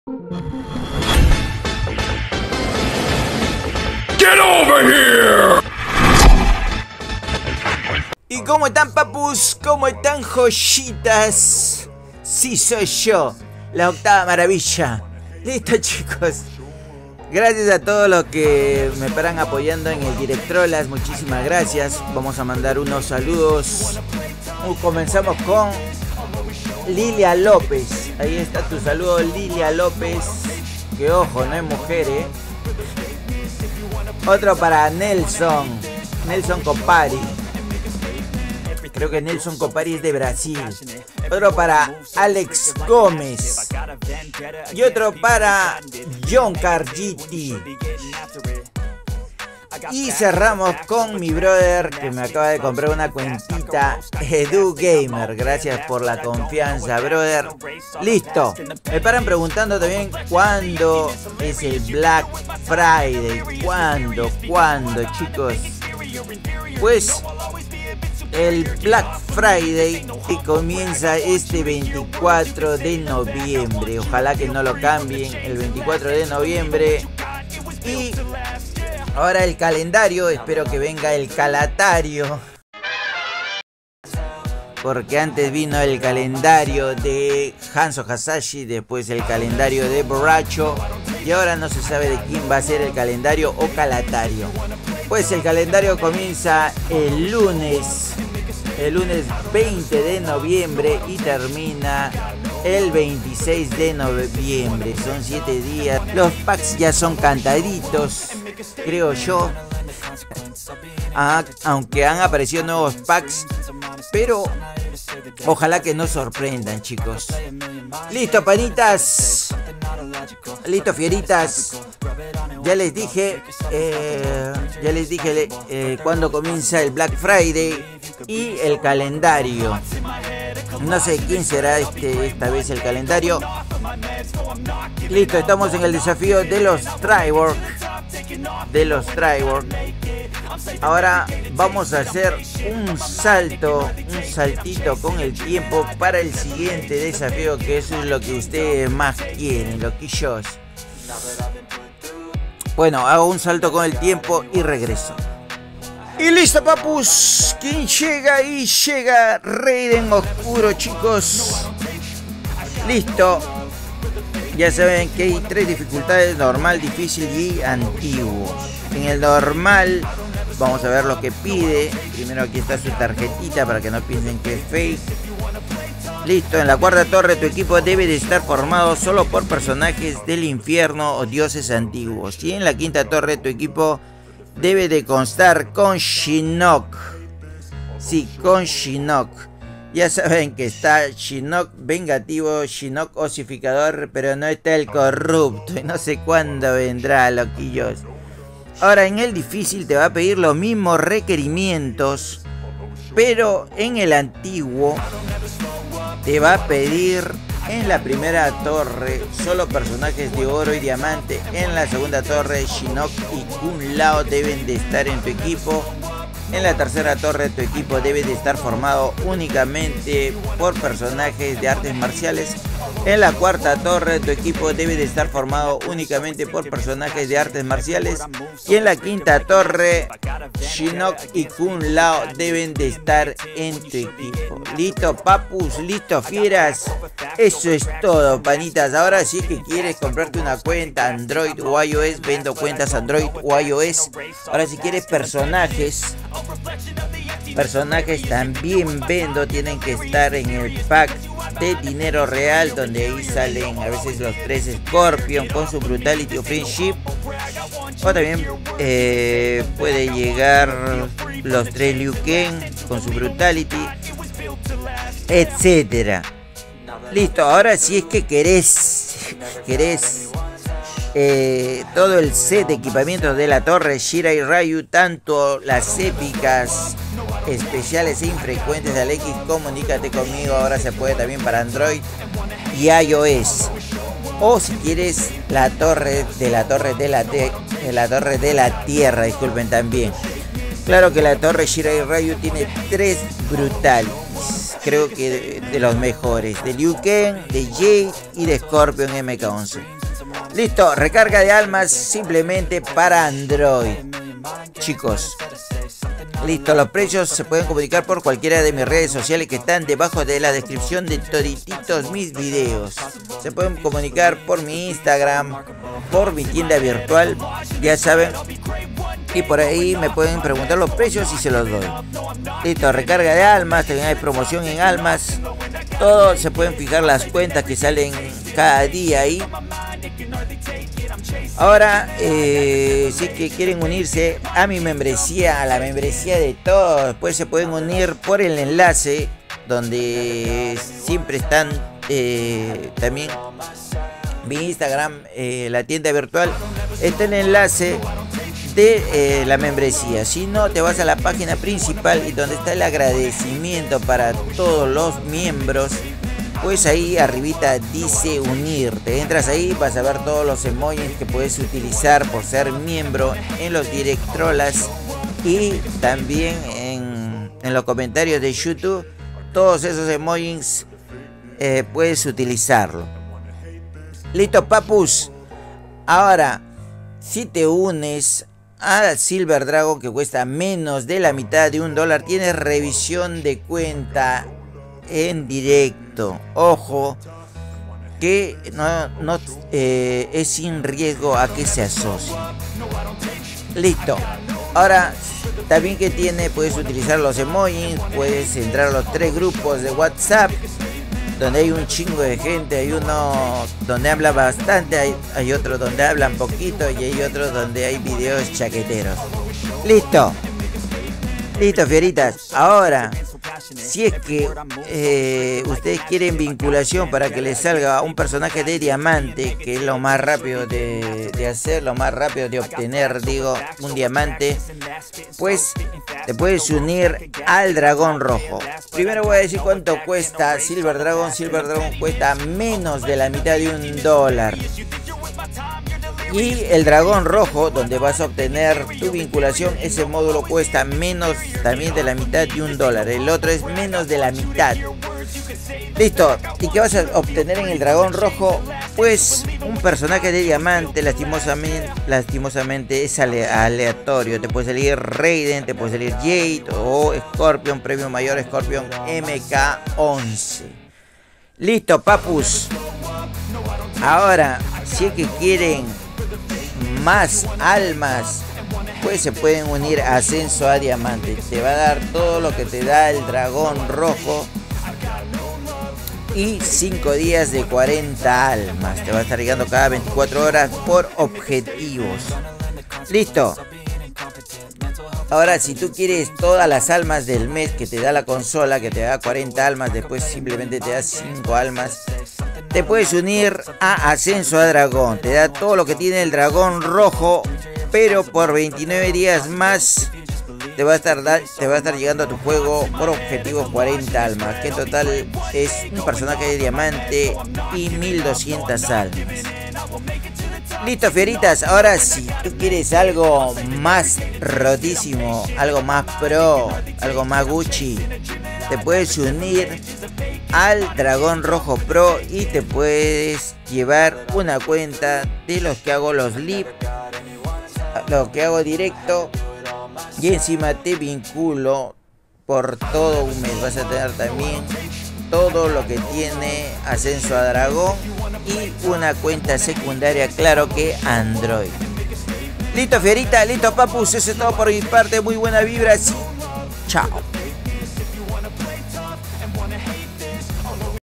Get over here! ¿Y cómo están, papus? ¿Cómo están, joyitas? Sí, soy yo, la octava maravilla. Listo, chicos. Gracias a todos los que me paran apoyando en el Directrolas. Muchísimas gracias. Vamos a mandar unos saludos. Comenzamos con Lilia López. Ahí está tu saludo, Lilia López. Que ojo, no es mujer, ¿eh? Otro para Nelson Copari. Creo que Nelson Copari es de Brasil. Otro para Alex Gómez. Y otro para John Cargiti. Y cerramos con mi brother que me acaba de comprar una cuentita, Edu Gamer. Gracias por la confianza, brother. Listo. Me paran preguntando también cuándo es el Black Friday. ¿Cuándo, chicos? Pues el Black Friday comienza este 24 de noviembre. Ojalá que no lo cambien, el 24 de noviembre. Y ahora el calendario, espero que venga el calatario. Porque antes vino el calendario de Hanzo Hasashi, después el calendario de Borracho. Y ahora no se sabe de quién va a ser el calendario o calatario. Pues el calendario comienza el lunes 20 de noviembre y termina el 26 de noviembre. Son 7 días. Los packs ya son cantaditos, creo yo. Aunque han aparecido nuevos packs, pero ojalá que nos sorprendan, chicos. Listo, panitas. Listo, fieritas. Ya les dije cuándo comienza el Black Friday y el calendario. No sé quién será esta vez el calendario. Listo, estamos en el desafío de los Triwork. Ahora vamos a hacer un saltito con el tiempo para el siguiente desafío, que eso es lo que ustedes más quieren, loquillos. Bueno, hago un salto con el tiempo y regreso. Y listo, papus. ¿Quién llega? Y llega Raiden Oscuro, chicos. Listo. Ya saben que hay 3 dificultades: normal, difícil y antiguo. En el normal vamos a ver lo que pide. Primero aquí está su tarjetita para que no piensen que es fake. Listo, en la cuarta torre tu equipo debe de estar formado solo por personajes del infierno o dioses antiguos. Y en la quinta torre tu equipo debe de constar con Shinnok. Sí, con Shinnok. Ya saben que está Shinnok vengativo, Shinnok osificador, pero no está el corrupto. Y no sé cuándo vendrá, loquillos. Ahora en el difícil te va a pedir los mismos requerimientos, pero en el antiguo te va a pedir en la primera torre solo personajes de oro y diamante. En la segunda torre Shinnok y Kun Lao deben de estar en tu equipo. En la tercera torre tu equipo debe de estar formado únicamente por personajes de artes marciales. En la cuarta torre tu equipo debe de estar formado únicamente por personajes de artes marciales. Y en la quinta torre Shinnok y Kun Lao deben de estar en tu equipo. Listo, papus, listo, fieras. Eso es todo, panitas. Ahora sí que quieres comprarte una cuenta Android o iOS, vendo cuentas Android o iOS. Ahora si quieres personajes también vendo. Tienen que estar en el pack de dinero real, donde ahí salen a veces los 3 Scorpion con su Brutality o Friendship, o también puede llegar los 3 Liu Kang con su Brutality, etcétera. Listo, ahora si es que querés todo el set de equipamientos de la torre Shirai Ryu, tanto las épicas, especiales e infrecuentes de Alex, comunícate conmigo. Ahora se puede también para Android y iOS. O si quieres la torre de la tierra, disculpen también. Claro que la torre Shirai Ryu tiene 3 brutales. Creo que de los mejores, de Liu Kang, de Jade y de Scorpion MK11. Listo, recarga de almas simplemente para Android. Chicos, listo, los precios se pueden comunicar por cualquiera de mis redes sociales que están debajo de la descripción de todititos mis videos. Se pueden comunicar por mi Instagram, por mi tienda virtual, ya saben. Y por ahí me pueden preguntar los precios y se los doy. Listo, recarga de almas, también hay promoción en almas. Todo, se pueden fijar las cuentas que salen cada día ahí. Ahora, si que quieren unirse a mi membresía, a la membresía de todos, pues se pueden unir por el enlace donde siempre están también mi Instagram, la tienda virtual, está el enlace de la membresía. Si no, te vas a la página principal y donde está el agradecimiento para todos los miembros, pues ahí arribita dice unir. Te entras ahí, vas a ver todos los emojis que puedes utilizar por ser miembro en los directrolas y también en los comentarios de YouTube. Todos esos emojis puedes utilizarlo. Listo, papus. Ahora, si te unes a Silver Dragon, que cuesta menos de la mitad de $1, tienes revisión de cuenta en directo. Ojo, que no es sin riesgo a que se asocie. Listo. Ahora, también que tiene, puedes utilizar los emojis, puedes entrar a los 3 grupos de WhatsApp, donde hay un chingo de gente. Hay uno donde habla bastante, hay otro donde hablan poquito y hay otro donde hay videos chaqueteros. Listo. Listo, fieritas. Ahora, si es que ustedes quieren vinculación para que les salga un personaje de diamante, que es lo más rápido de hacer, lo más rápido de obtener, digo, un diamante, pues te puedes unir al dragón rojo. Primero voy a decir cuánto cuesta Silver Dragon. Silver Dragon cuesta menos de la mitad de $1. Y el dragón rojo, donde vas a obtener tu vinculación, ese módulo cuesta menos también de la mitad de $1. El otro es menos de la mitad. Listo. ¿Y qué vas a obtener en el dragón rojo? Pues un personaje de diamante. Lastimosamente es aleatorio. Te puede salir Raiden, te puede salir Jade o Scorpion, premio mayor Scorpion MK11. Listo, papus. Ahora, si es que quieren más almas, pues se pueden unir a Ascenso a Diamante. Te va a dar todo lo que te da el dragón rojo y 5 días de 40 almas. Te va a estar llegando cada 24 horas por objetivos. Listo. Ahora, si tú quieres todas las almas del mes que te da la consola, que te da 40 almas, después simplemente te da 5 almas, te puedes unir a Ascenso a Dragón. Te da todo lo que tiene el dragón rojo, pero por 29 días más te va a estar llegando a tu juego por objetivo 40 almas, que en total es un personaje de diamante y 1200 almas. Listo, fieritas. Ahora, si tú quieres algo más rotísimo, algo más pro, algo más Gucci, te puedes unir al Dragón Rojo Pro y te puedes llevar una cuenta de los que hago los live, lo que hago directo, y encima te vinculo por todo un mes. Vas a tener también todo lo que tiene Ascenso a Dragón y una cuenta secundaria, claro que Android. Listo, fierita, listo, papus, eso es todo por mi parte. Muy buena vibra, sí. Chao.